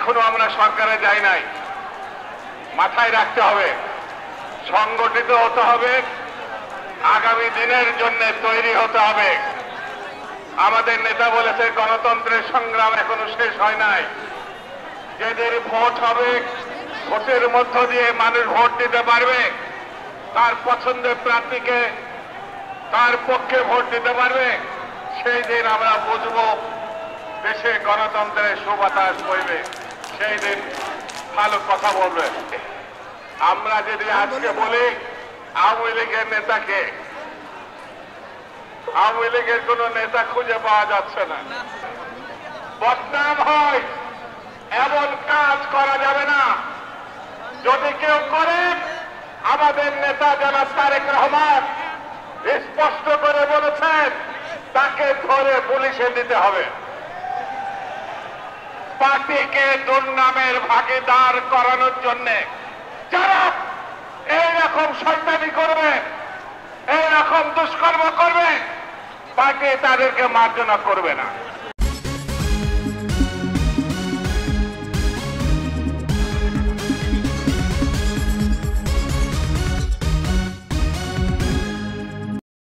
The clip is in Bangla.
এখনো আমরা সরকারে যাই নাই। মাথায় রাখতে হবে, সংগঠিত হতে হবে, আগামী দিনের জন্য তৈরি হতে হবে। আমাদের নেতা বলেছে গণতন্ত্রের সংগ্রাম এখনো শেষ হয় নাই। যেদিন ভোট হবে, ভোটের মধ্য দিয়ে মানুষ ভোট দিতে পারবে, তার পছন্দের প্রার্থীকে তার পক্ষে ভোট দিতে পারবে, সেই দিন আমরা বুঝব দেশে গণতন্ত্রের সুবাতাস বইবে, সেই দিন ভালো কথা বলবে। আমরা যদি আজকে বলি আওয়ামী লীগের নেতাকে, আওয়ামী লীগের কোন নেতা খুঁজে পাওয়া যাচ্ছে না। বদনাম হয় এমন কাজ করা যাবে না। যদি কেউ করে, আমাদের নেতা জনাব তারেক রহমান স্পষ্ট করে বলেছেন তাকে ধরে পুলিশে দিতে হবে। পার্টিকে দুর্নামের ভাগীদার করানোর জন্য যারা এইরকম শয়তানি করবে, এইরকম দুষ্কর্ম করবে, পার্টি তাদেরকে মার্জনা করবে না।